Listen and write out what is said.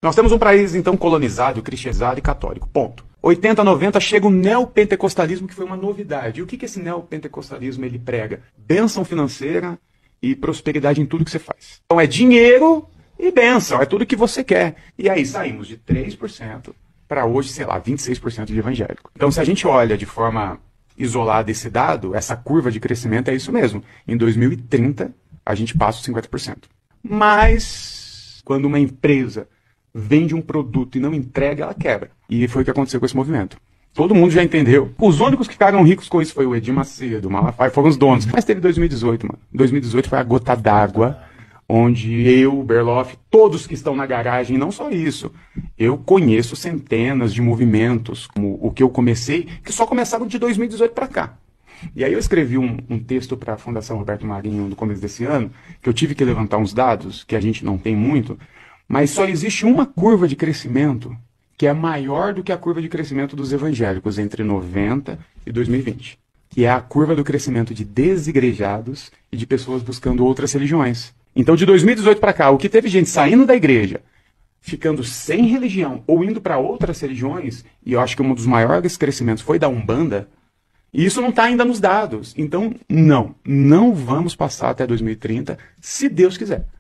Nós temos um país, então, colonizado, cristianizado e católico. Ponto. 80, 90 chega o neopentecostalismo, que foi uma novidade. E o que esse neopentecostalismo ele prega? Bênção financeira e prosperidade em tudo que você faz. Então é dinheiro e bênção, é tudo que você quer. E aí saímos de 3% para hoje, sei lá, 26% de evangélico. Então se a gente olha de forma isolada esse dado, essa curva de crescimento é isso mesmo. Em 2030, a gente passa os 50%. Mas quando uma empresa vende um produto e não entrega, ela quebra. E foi o que aconteceu com esse movimento. Todo mundo já entendeu. Os únicos que ficaram ricos com isso foi o Edir Macedo, o Malafaia, foram os donos. Mas teve 2018, mano. 2018 foi a gota d'água, onde eu, o Berloff, todos que estão na garagem, não só isso. Eu conheço centenas de movimentos, como o que eu comecei, que só começaram de 2018 para cá. E aí eu escrevi um texto para a Fundação Roberto Marinho no começo desse ano, que eu tive que levantar uns dados, que a gente não tem muito, mas só existe uma curva de crescimento que é maior do que a curva de crescimento dos evangélicos entre 90 e 2020, que é a curva do crescimento de desigrejados e de pessoas buscando outras religiões. Então, de 2018 para cá, o que teve gente saindo da igreja, ficando sem religião ou indo para outras religiões, e eu acho que um dos maiores crescimentos foi da Umbanda, e isso não está ainda nos dados. Então, não vamos passar até 2030, se Deus quiser.